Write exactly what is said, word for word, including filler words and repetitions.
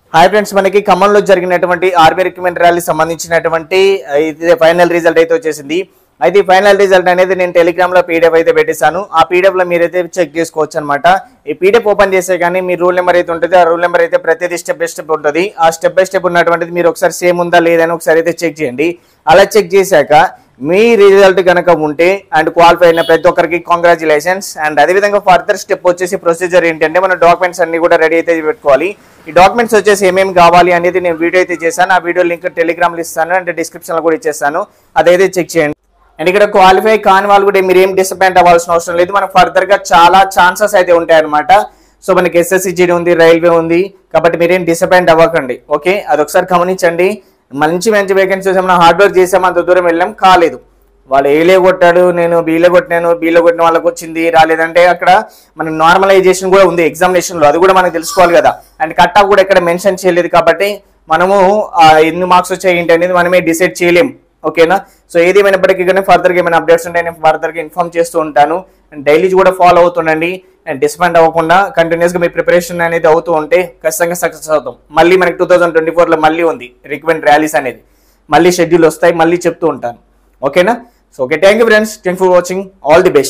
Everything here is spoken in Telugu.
హాయ్ ఫ్రెండ్స్, మనకి ఖమ్మంలో జరిగినటువంటి ఆర్మీ రిక్రూట్మెంట్ ర్యాలీ సంబంధించినటువంటి ఇది ఫైనల్ రిజల్ట్ అయితే వచ్చేసింది. అయితే ఈ ఫైనల్ రిజల్ట్ అనేది నేను టెలిగ్రామ్ లో పీడిఎఫ్ అయితే పెట్టేశాను. ఆ పీడిఎఫ్ లో మీరైతే చెక్ చేసుకోవచ్చు అనమాట. ఈ పీడిఎఫ్ ఓపెన్ చేసే కానీ మీ రూల్ నెంబర్ అయితే ఉంటుంది. ఆ రూల్ నెంబర్ అయితే ప్రతిదీ స్టెప్ బై స్టెప్ ఉంటుంది. ఆ స్టెప్ బై స్టెప్ ఉన్నటువంటిది మీరు ఒకసారి సేమ్ ఉందా లేదని ఒకసారి అయితే చెక్ చేయండి. అలా చెక్ చేశాక మీ రిజల్ట్ కనుక ఉంటే అండ్ క్వాలిఫై అయిన ప్రతి ఒక్కరికి కాంగ్రాచులేషన్స్. అండ్ అదేవిధంగా ఫర్దర్ స్టెప్ వచ్చేసి ప్రొసీజర్ ఏంటంటే మన డాక్యుమెంట్స్ అన్ని కూడా రెడీ అయితే పెట్టుకోవాలి. ఈ డాక్యుమెంట్స్ వచ్చేసి ఏమేమి కావాలి అనేది నేను వీడియో అయితే చేశాను. ఆ వీడియో లింక్ టెలిగ్రామ్ లో ఇస్తాను అండ్ డిస్క్రిప్షన్ లో కూడా ఇచ్చేస్తాను. అదైతే చెక్ చేయండి. అండ్ ఇక్కడ క్వాలిఫై కాని వాళ్ళు కూడా మీరు ఏం డిసప్పాయింట్ అవ్వాల్సిన అవసరం లేదు. మనకు ఫర్దర్ గా చాలా ఛాన్సెస్ అయితే ఉంటాయి అనమాట. సో మనకి ఎస్ఎస్సి జీడీ ఉంది, రైల్వే ఉంది, కాబట్టి మీరేం డిసప్పాయింట్ అవ్వకండి. ఓకే, అదొకసారి గమనించండి. మంచి మంచి వేకెన్సీస్ ఏమైనా హార్డ్ వర్క్ చేసాం, అంత దూరం వెళ్ళాం, కాలేదు. వాళ్ళు ఏలే కొట్టాడు, నేను బీలో కొట్టినాను, బీలో కొట్టిన వాళ్ళకి వచ్చింది రాలేదంటే అక్కడ మన నార్మలైజేషన్ కూడా ఉంది ఎగ్జామినేషన్ లో, అది కూడా మనకు తెలుసుకోవాలి కదా. అండ్ కట్ ఆఫ్ కూడా ఎక్కడ మెన్షన్ చేయలేదు కాబట్టి మనము ఎన్ని మార్క్స్ వచ్చాయి ఏంటి అనేది మనమే డిసైడ్ చేయలేం. ఓకేనా? సో ఏది ఏమైనప్పటికీ కానీ ఫర్దర్గా ఏమైనా అప్డేట్స్ ఉంటే నేను ఫర్దర్గా ఇన్ఫార్మ్ చేస్తూ ఉంటాను. అండ్ డైలీ కూడా ఫాలో అవుతుండండి. అండ్ డిసప్పాయింట్ అవ్వకుండా కంటిన్యూస్గా మీ ప్రిపరేషన్ అనేది అవుతూ ఉంటే ఖచ్చితంగా సక్సెస్ అవుతాం. మళ్ళీ మనకి టూ థౌసండ్ ట్వంటీ ఫోర్లో మళ్ళీ ఉంది రిక్రూట్మెంట్ ర్యాలీస్ అనేది, మళ్ళీ షెడ్యూల్ వస్తాయి, మళ్ళీ చెప్తూ ఉంటాను. ఓకేనా? So okay, thank you friends, thank for watching, all the best.